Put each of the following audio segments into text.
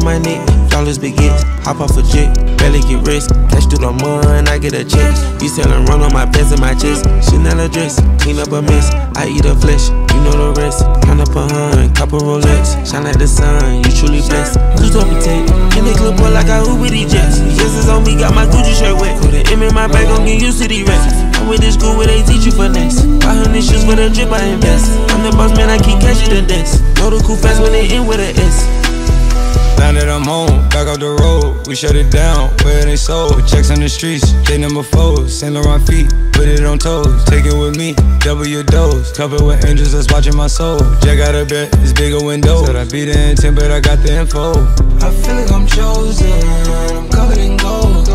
my neck, flawless baguettes. Hop off a jet, barely get rest. Cash through the mud, I get a check. You sellin' run on my pants and my chest. Chanel a dress, clean up a mess. I eat her flesh, you know the rest. Count up a hun, couple Rolex. Shine like the sun, you truly blessed. Two top protect, in the club boy like I Uber these jets. Yes, it's on me, got my Gucci shirt wet. Put an M in my bag, gon' get used to these racks. I'm with this school where they teach you finesse. 500 shoes for the drip, I invest. I'm the boss man, I keep catching the desk. Know the cool fast when they in with a S. Now that I'm home, back off the road, we shut it down, where they sold. Checks on the streets, J number 4, Saint Laurent feet, put it on toes. Take it with me, double your dose. Covered with angels that's watching my soul. Jack out of bed, it's bigger window. Said I be the intent, but I got the info. I feel like I'm chosen, I'm covered in gold.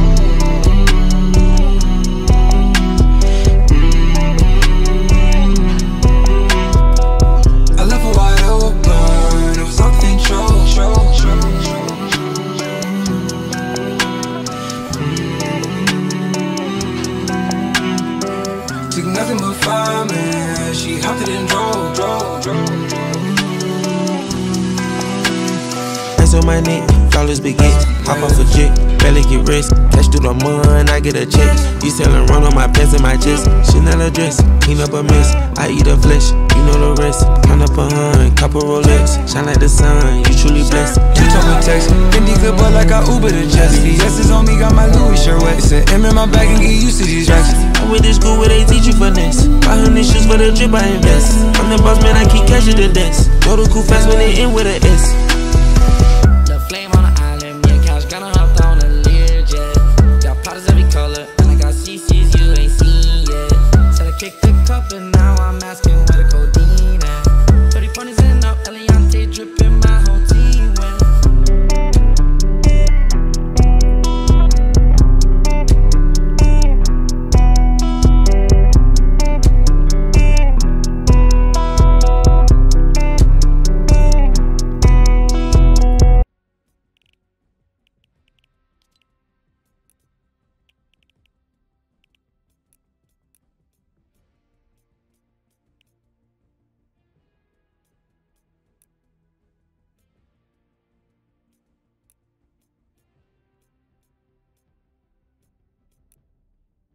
I left her wide open, it was all control. Took nothing but fireman, she hopped it and drove. Hands on my neck, flawless baguettes. Hop off a jet, barely get rest. Cash through the mud, I get a check. You sellin' run on my pants and my chest. Chanel a dress, clean up a mess. I eat her flesh, you know the rest. Count up a hun, couple Rolex. Shine like the sun, you truly blessed. You told me text, Fendi good boy like I Uber to Jesse. Yes, it's on me, got my Louis shirt wet. It's an M in my bag and get used to these racks. I'm with this school where they teach you finesse. 500 shoes for the drip, I invest. I'm the boss man, I keep catching the desk. Know the cool fast when they in with a S.